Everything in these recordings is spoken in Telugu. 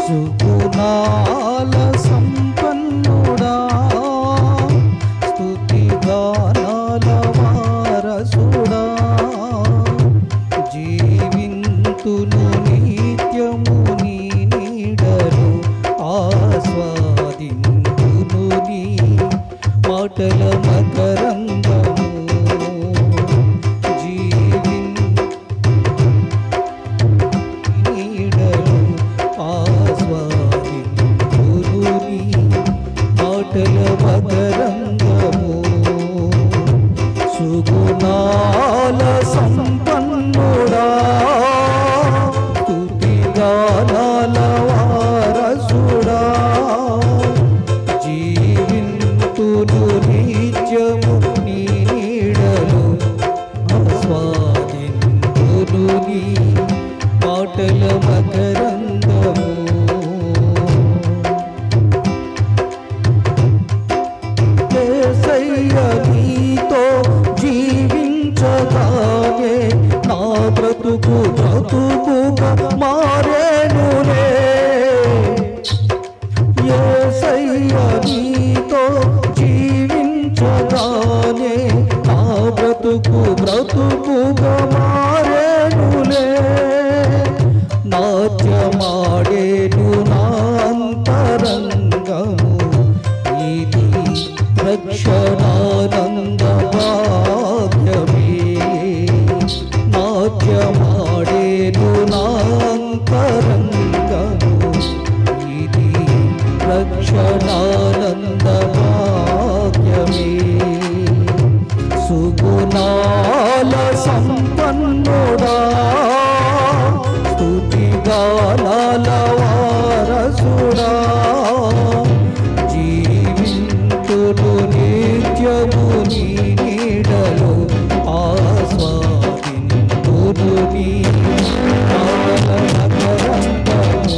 సుగుణాల సంపన్నుడా స్తుతి గానాల వారసుడా జీవింతును నిత్యము నీ నీడలో ఆస్వాదింతును నీ మాటల మకరందము నీడలో ఆస్వాదింతును నీ మాటల మకరందము సుగుణాల సంపన్నుడా స్తుతి గానాల వారసుడా జీవింతును నిత్యము నీ నీడలో ఆస్వాదింతును నీ మాటల మకరందము యేసయ్య నీతో జీవించగానే నా బ్రతుకు బ్రతుకుగా మారేనులే యేసయ్య నీతో జీవించగానే నా బ్రతుకు బ్రతుకుగా మారేనులే నాట్యమాడేను నా అంతరంగము ఇది రక్షణానంద భాగ్యమే నాట్యమాడేను నా అంతరంగము ఇది రక్షణానంద భాగ్యమే సుగుణాల సంపన్నుడా స్తుతి గానాల వారసుడా జీవింతును నిత్యము నీ నీడలో ఆస్వాదింతును నీ మాటల మకరందము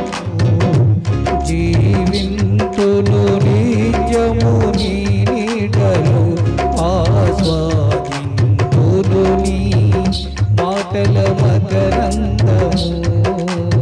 జీవింతును నిత్యము నీ నీడలో ఆస్వాదింతును నీ మాటల మకరందము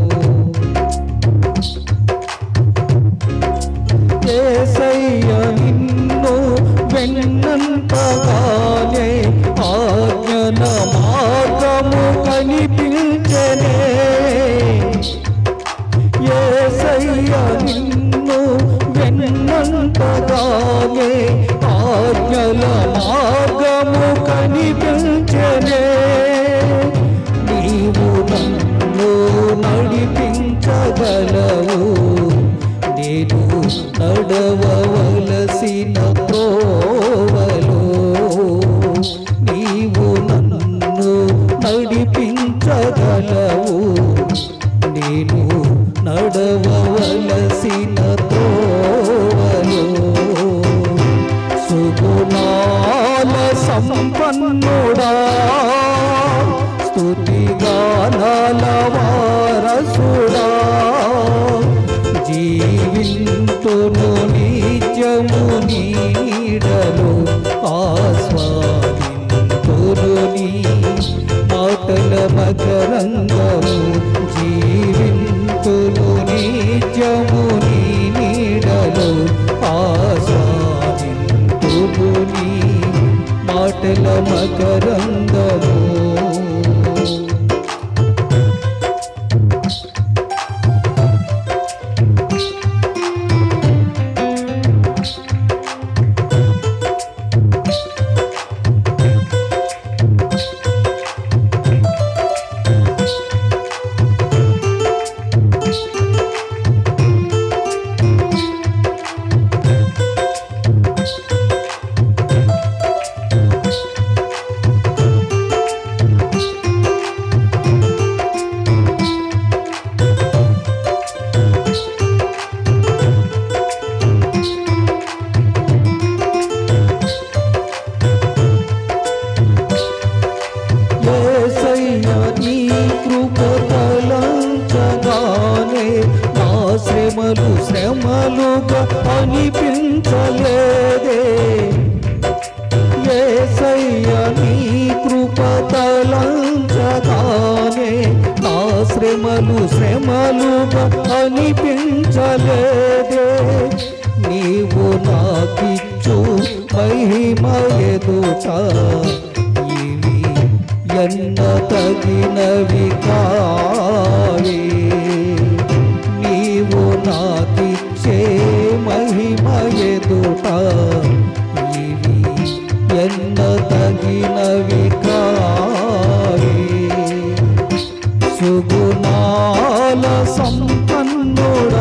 ప్రేమలు శ్రమలుగా అనిపించలేదే నీవు నాకిచ్చు మహిమ ఎదుట ఇవి ఎన్న తగినవి కావే నీవు నాకిచ్చే మహిమ ఎదుట ఇవి ఎన్న తగినవి కావే సుగుణాల సంపన్నుడా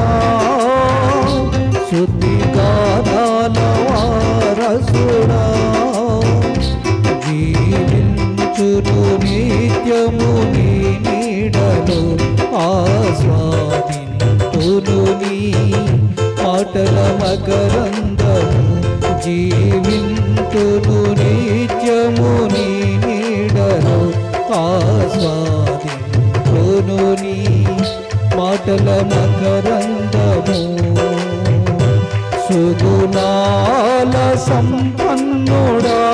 శుద్ధిగానాల వారసుడా జీవించును నిత్యము నీ నీడలో ఆస్వాదింతును నీ మాటల మకరందము జీవింతును నిత్యము నీ నీడలో ఆస్వాదింతును నీ మాటల మకరందము సుగుణాల సంపన్నుడా